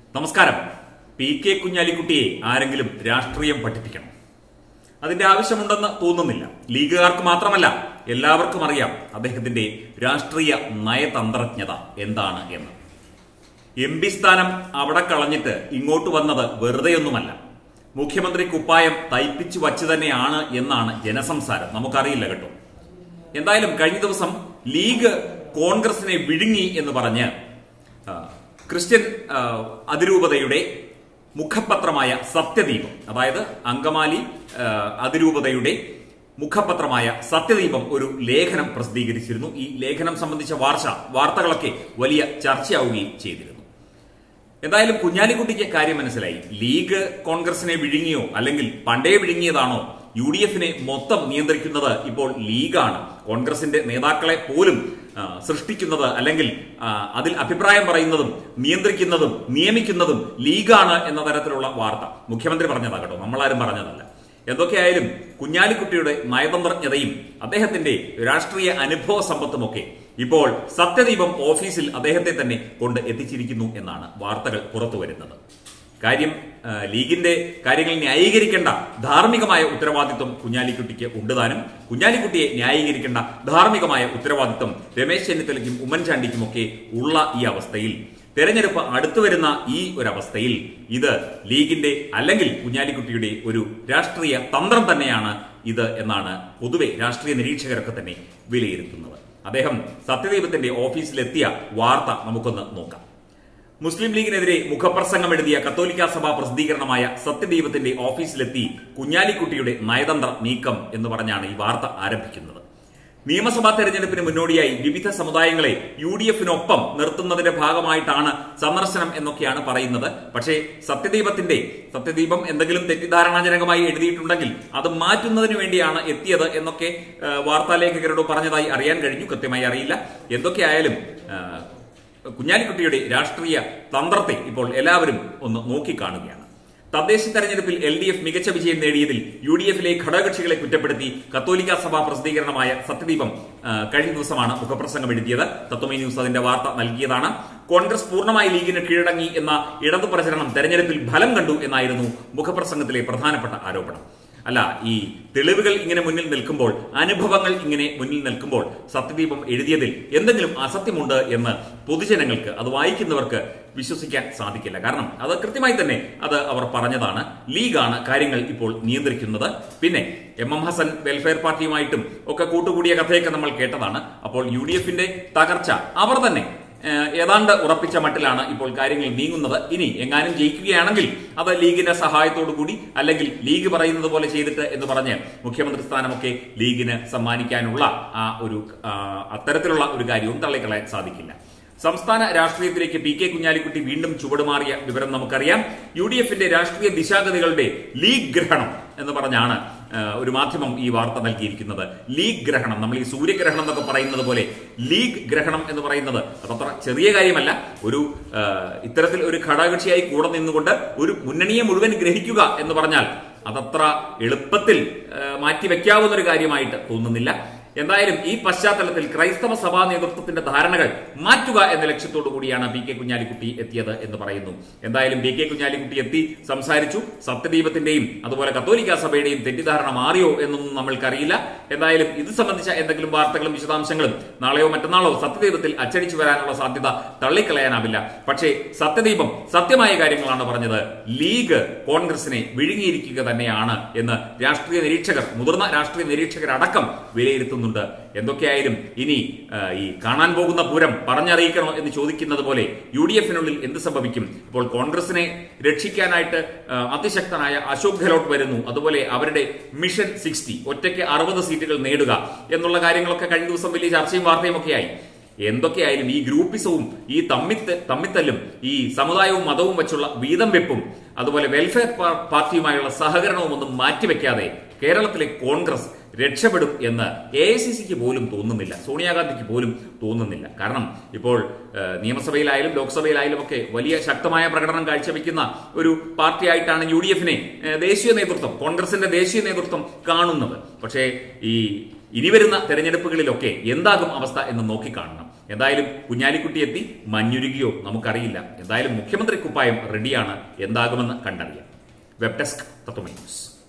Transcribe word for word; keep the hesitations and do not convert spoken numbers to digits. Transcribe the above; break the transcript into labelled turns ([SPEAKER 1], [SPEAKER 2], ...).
[SPEAKER 1] നമസ്കാരം. P K കുഞ്ഞാലിക്കുട്ടിയെ ആരെങ്കിലും രാഷ്ട്രീയം പഠിപ്പിക്കണം, അതിന്റെ ആവശ്യമുണ്ടെന്ന് തോന്നുന്നില്ല. ലീഗുകാർക്ക് മാത്രമല്ല, എല്ലാവർക്കും അറിയാം അദ്ദേഹത്തിന്റെ രാഷ്ട്രീയ നയതന്ത്രജ്ഞത എന്താണ് എന്ന്. എം പി സ്ഥാനം അവിടെ കളഞ്ഞിട്ട് ഇങ്ങോട്ട് വന്നത് വെറുതെയൊന്നുമല്ല. മുഖ്യമന്ത്രി കുപ്പായം തയ്പ്പിച്ചു വച്ചു തന്നെയാണ് എന്നാണ് ജനസംസാരം. നമുക്കറിയില്ല കേട്ടോ. എന്തായാലും കഴിഞ്ഞ ദിവസം ലീഗ് കോൺഗ്രസിനെ വിഴുങ്ങി എന്ന് പറഞ്ഞ് ക്രിസ്ത്യൻ അതിരൂപതയുടെ മുഖപത്രമായ സത്യദീപം, അതായത് അങ്കമാലി അതിരൂപതയുടെ മുഖപത്രമായ സത്യദീപം ഒരു ലേഖനം പ്രസിദ്ധീകരിച്ചിരുന്നു. ഈ ലേഖനം സംബന്ധിച്ച വാർത്ത വാർത്തകളൊക്കെ വലിയ ചർച്ചയാവുകയും ചെയ്തിരുന്നു. എന്തായാലും കുഞ്ഞാലിക്കുട്ടിക്ക് കാര്യം മനസ്സിലായി. ലീഗ് കോൺഗ്രസിനെ വിഴുങ്ങിയോ അല്ലെങ്കിൽ പണ്ടേ വിഴുങ്ങിയതാണോ? യു ഡി എഫിനെ മൊത്തം നിയന്ത്രിക്കുന്നത് ഇപ്പോൾ ലീഗാണ്. കോൺഗ്രസിന്റെ നേതാക്കളെ പോലും സൃഷ്ടിക്കുന്നത് അല്ലെങ്കിൽ അതിൽ അഭിപ്രായം പറയുന്നതും നിയന്ത്രിക്കുന്നതും നിയമിക്കുന്നതും ലീഗാണ് എന്ന തരത്തിലുള്ള വാർത്ത മുഖ്യമന്ത്രി പറഞ്ഞതാകട്ടോ, നമ്മളാരും പറഞ്ഞതല്ല. എന്തൊക്കെയായാലും കുഞ്ഞാലിക്കുട്ടിയുടെ നയതന്ത്രജ്ഞതയും അദ്ദേഹത്തിന്റെ രാഷ്ട്രീയ അനുഭവ സമ്പത്തുമൊക്കെ ഇപ്പോൾ സത്യദീപം ഓഫീസിൽ അദ്ദേഹത്തെ തന്നെ കൊണ്ട് എത്തിച്ചിരിക്കുന്നു എന്നാണ് വാർത്തകൾ പുറത്തുവരുന്നത്. കാര്യം ലീഗിന്റെ കാര്യങ്ങൾ ന്യായീകരിക്കേണ്ട ധാർമ്മികമായ ഉത്തരവാദിത്വം കുഞ്ഞാലിക്കുട്ടിക്ക് ഉണ്ടുതാനും കുഞ്ഞാലിക്കുട്ടിയെ ന്യായീകരിക്കേണ്ട ധാർമ്മികമായ ഉത്തരവാദിത്വം രമേശ് ചെന്നിത്തലയ്ക്കും ഉമ്മൻചാണ്ടിക്കുമൊക്കെ ഉള്ള ഈ അവസ്ഥയിൽ, തെരഞ്ഞെടുപ്പ് അടുത്തു വരുന്ന ഈ ഒരവസ്ഥയിൽ ഇത് ലീഗിന്റെ അല്ലെങ്കിൽ കുഞ്ഞാലിക്കുട്ടിയുടെ ഒരു രാഷ്ട്രീയ തന്ത്രം തന്നെയാണ് ഇത് എന്നാണ് പൊതുവെ രാഷ്ട്രീയ നിരീക്ഷകരൊക്കെ തന്നെ വിലയിരുത്തുന്നത്. അദ്ദേഹം സത്യദീപത്തിന്റെ ഓഫീസിലെത്തിയ വാർത്ത നമുക്കൊന്ന് നോക്കാം. മുസ്ലിം ലീഗിനെതിരെ മുഖപ്രസംഗം എഴുതിയ കത്തോലിക്ക സഭാ പ്രസിദ്ധീകരണമായ സത്യദീപത്തിന്റെ ഓഫീസിലെത്തി കുഞ്ഞാലിക്കുട്ടിയുടെ നയതന്ത്ര നീക്കം എന്ന് പറഞ്ഞാണ് ഈ വാർത്ത ആരംഭിക്കുന്നത്. നിയമസഭാ തെരഞ്ഞെടുപ്പിന് മുന്നോടിയായി വിവിധ സമുദായങ്ങളെ യു ഡി എഫിനൊപ്പം നിർത്തുന്നതിന്റെ ഭാഗമായിട്ടാണ് സന്ദർശനം എന്നൊക്കെയാണ് പറയുന്നത്. പക്ഷേ സത്യദീപത്തിന്റെ സത്യദീപം എന്തെങ്കിലും തെറ്റിദ്ധാരണാജനകമായി എഴുതിയിട്ടുണ്ടെങ്കിൽ അത് മാറ്റുന്നതിന് വേണ്ടിയാണ് എത്തിയത് എന്നൊക്കെ വാർത്താലേഖകരോട് പറഞ്ഞതായി അറിയാൻ കഴിഞ്ഞു. കൃത്യമായി അറിയില്ല. എന്തൊക്കെയായാലും കുഞ്ഞാലിക്കുട്ടിയുടെ രാഷ്ട്രീയ തന്ത്രത്തെ ഇപ്പോൾ എല്ലാവരും ഒന്ന് നോക്കിക്കാണുകയാണ്. തദ്ദേശ തെരഞ്ഞെടുപ്പിൽ എൽ ഡി എഫ് മികച്ച വിജയം നേടിയതിൽ യു ഡി എഫിലെ ഘടകകക്ഷികളെ കുറ്റപ്പെടുത്തി കത്തോലിക്ക സഭാ പ്രസിദ്ധീകരണമായ സത്യദീപം കഴിഞ്ഞ ദിവസമാണ് മുഖപ്രസംഗം എഴുതിയത്. തത്വമൈ ന്യൂസ് അതിന്റെ വാർത്ത നൽകിയതാണ്. കോൺഗ്രസ് പൂർണ്ണമായി ലീഗിന് കീഴടങ്ങി എന്ന ഇടതു പ്രചരണം തെരഞ്ഞെടുപ്പിൽ ഫലം കണ്ടു എന്നായിരുന്നു മുഖപ്രസംഗത്തിലെ പ്രധാനപ്പെട്ട ആരോപണം. അല്ല, ഈ തെളിവുകൾ ഇങ്ങനെ മുന്നിൽ നിൽക്കുമ്പോൾ, അനുഭവങ്ങൾ ഇങ്ങനെ മുന്നിൽ നിൽക്കുമ്പോൾ സത്യദീപം എഴുതിയതിൽ എന്തെങ്കിലും അസത്യമുണ്ട് എന്ന് പൊതുജനങ്ങൾക്ക്, അത് വായിക്കുന്നവർക്ക് വിശ്വസിക്കാൻ സാധിക്കില്ല. കാരണം അത് കൃത്യമായി തന്നെ അത് അവർ പറഞ്ഞതാണ്. ലീഗാണ് കാര്യങ്ങൾ ഇപ്പോൾ നിയന്ത്രിക്കുന്നത്. പിന്നെ എം എം ഹസൻ വെൽഫെയർ പാർട്ടിയുമായിട്ടും ഒക്കെ കൂട്ടുകൂടിയ കഥയൊക്കെ നമ്മൾ കേട്ടതാണ്. അപ്പോൾ യു ഡി എഫിന്റെ തകർച്ച അവർ തന്നെ ഏതാണ്ട് ഉറപ്പിച്ച മട്ടിലാണ് ഇപ്പോൾ കാര്യങ്ങൾ നീങ്ങുന്നത്. ഇനി എങ്ങാനും ജയിക്കുകയാണെങ്കിൽ അത് ലീഗിന്റെ സഹായത്തോടു കൂടി അല്ലെങ്കിൽ ലീഗ് പറയുന്നത് പോലെ ചെയ്തിട്ട് എന്ന് പറഞ്ഞ് മുഖ്യമന്ത്രി സ്ഥാനമൊക്കെ ലീഗിന് സമ്മാനിക്കാനുള്ള ആ ഒരു അത്തരത്തിലുള്ള ഒരു കാര്യവും തള്ളിക്കളയാൻ സാധിക്കില്ല. സംസ്ഥാന രാഷ്ട്രീയത്തിലേക്ക് പി കെ കുഞ്ഞാലിക്കുട്ടി വീണ്ടും ചുവടുമാറിയ വിവരം നമുക്കറിയാം. യു ഡി എഫിന്റെ രാഷ്ട്രീയ ദിശാഗതികളുടെ ലീഗ് ഗ്രഹണം എന്ന് പറഞ്ഞാണ് ഒരു മാധ്യമം ഈ വാർത്ത നൽകിയിരിക്കുന്നത്. ലീഗ് ഗ്രഹണം, നമ്മൾ ഈ സൂര്യഗ്രഹണം എന്നൊക്കെ പറയുന്നത് പോലെ ലീഗ് ഗ്രഹണം എന്ന് പറയുന്നത് അതത്ര ചെറിയ കാര്യമല്ല. ഒരു ഇത്തരത്തിൽ ഒരു ഘടകകക്ഷിയായി കൂടെ നിന്നുകൊണ്ട് ഒരു മുന്നണിയെ മുഴുവൻ ഗ്രഹിക്കുക എന്ന് പറഞ്ഞാൽ അതത്ര എളുപ്പത്തിൽ മാറ്റിവെക്കാവുന്ന ഒരു കാര്യമായിട്ട് തോന്നുന്നില്ല. എന്തായാലും ഈ പശ്ചാത്തലത്തിൽ ക്രൈസ്തവ സഭാ നേതൃത്വത്തിന്റെ ധാരണകൾ മാറ്റുക എന്ന ലക്ഷ്യത്തോടു കൂടിയാണ് പി കെ കുഞ്ഞാലിക്കുട്ടി എത്തിയത് എന്ന് പറയുന്നു. എന്തായാലും പി കെ കുഞ്ഞാലിക്കുട്ടി എത്തി സംസാരിച്ചു. സത്യദീപത്തിന്റെയും അതുപോലെ കത്തോലിക്ക സഭയുടെയും തെറ്റിദ്ധാരണ മാറിയോ എന്നൊന്നും നമ്മൾക്കറിയില്ല. എന്തായാലും ഇത് സംബന്ധിച്ച എന്തെങ്കിലും വാർത്തകളും വിശദാംശങ്ങളും നാളെയോ മറ്റന്നാളോ സത്യദീപത്തിൽ അച്ചടിച്ചു വരാനുള്ള സാധ്യത തള്ളിക്കളയാനാവില്ല. പക്ഷേ സത്യദീപം സത്യമായ കാര്യങ്ങളാണ് പറഞ്ഞത്. ലീഗ് കോൺഗ്രസിനെ വിഴുങ്ങിയിരിക്കുക തന്നെയാണ് എന്ന് രാഷ്ട്രീയ നിരീക്ഷകർ, മുതിർന്ന രാഷ്ട്രീയ നിരീക്ഷകരടക്കം വിലയിരുത്തുന്നു. എന്തൊക്കെയായാലും ഇനി ഈ കാണാൻ പോകുന്ന പൂരം പറഞ്ഞറിയിക്കണോ എന്ന് ചോദിക്കുന്നത് പോലെ യു ഡി എഫിനുള്ളിൽ എന്ത് സംഭവിക്കും? ഇപ്പോൾ കോൺഗ്രസിനെ രക്ഷിക്കാനായിട്ട് അതിശക്തനായ അശോക് ഗെഹ്ലോട്ട് വരുന്നു. അതുപോലെ അവരുടെ മിഷൻ സിക്സ്റ്റി, ഒറ്റയ്ക്ക് അറുപത് സീറ്റുകൾ നേടുക എന്നുള്ള കാര്യങ്ങളൊക്കെ കഴിഞ്ഞ ദിവസം വലിയ ചർച്ചയും വാർത്തയും ഒക്കെയായി. എന്തൊക്കെയായാലും ഈ ഗ്രൂപ്പിസവും ഈ തമ്മിത്ത് തമ്മിത്തല്ലും ഈ സമുദായവും മതവും വെച്ചുള്ള വീതം വെപ്പും അതുപോലെ വെൽഫെയർ പാർട്ടിയുമായുള്ള സഹകരണവും ഒന്നും മാറ്റിവെക്കാതെ കേരളത്തിലെ കോൺഗ്രസ് രക്ഷപ്പെടും എന്ന് എ ഐ സി സിക്ക് പോലും തോന്നുന്നില്ല, സോണിയാഗാന്ധിക്ക് പോലും തോന്നുന്നില്ല. കാരണം ഇപ്പോൾ നിയമസഭയിലായാലും ലോക്സഭയിലായാലും ഒക്കെ വലിയ ശക്തമായ പ്രകടനം കാഴ്ചവെക്കുന്ന ഒരു പാർട്ടിയായിട്ടാണ് യു ഡി എഫിനെ ദേശീയ നേതൃത്വം, കോൺഗ്രസിന്റെ ദേശീയ നേതൃത്വം കാണുന്നത്. പക്ഷേ ഈ ഇനി വരുന്ന തെരഞ്ഞെടുപ്പുകളിലൊക്കെ എന്താകും അവസ്ഥ എന്ന് നോക്കിക്കാണണം. എന്തായാലും കുഞ്ഞാലിക്കുട്ടി എത്തി, മഞ്ഞുരുകിയോ നമുക്കറിയില്ല. എന്തായാലും മുഖ്യമന്ത്രി കുപ്പായം റെഡിയാണ്, എന്താകുമെന്ന് കണ്ടറിയാം. Web desk Tatwamayi news.